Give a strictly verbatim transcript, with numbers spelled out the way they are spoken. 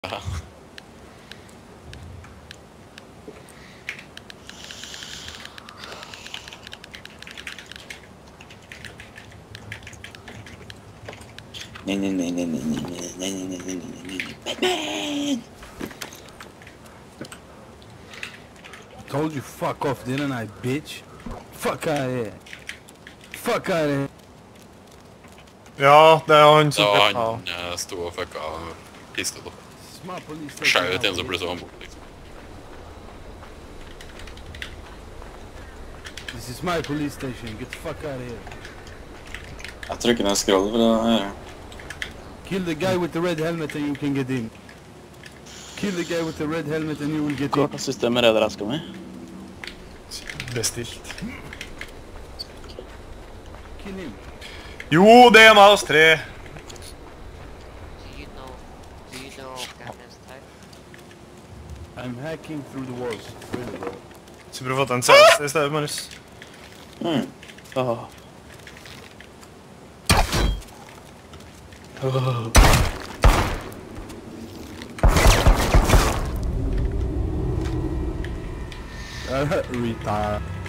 Nee, nee, nee, nee, nee, nee, nee, nee, nee, nee, nee, nee, nee, Batman! I told you fuck off, didn't I, bitch? Fuck out of here. Fuck out of here. Ja, det er han som Ja, ja. han eh, stod og fucka pistol da. Smart police Skjøt station. en som ble så ombord, liksom. This is my police station. Get the fuck out of here. Jeg tror ikke den scroller for det her. Kill the guy with the red helmet and you can get in. Kill the guy with the red helmet and you will get in. Hva systemet er det jeg skal med? Bestilt. Kill him. Jo, det er meg oss tre. Do you know, do you know Gangnam Style? I'm hacking through the walls. Really, bro. Så prøv å få til en selst i stedet, Marius. Hmm. Åh. Retard.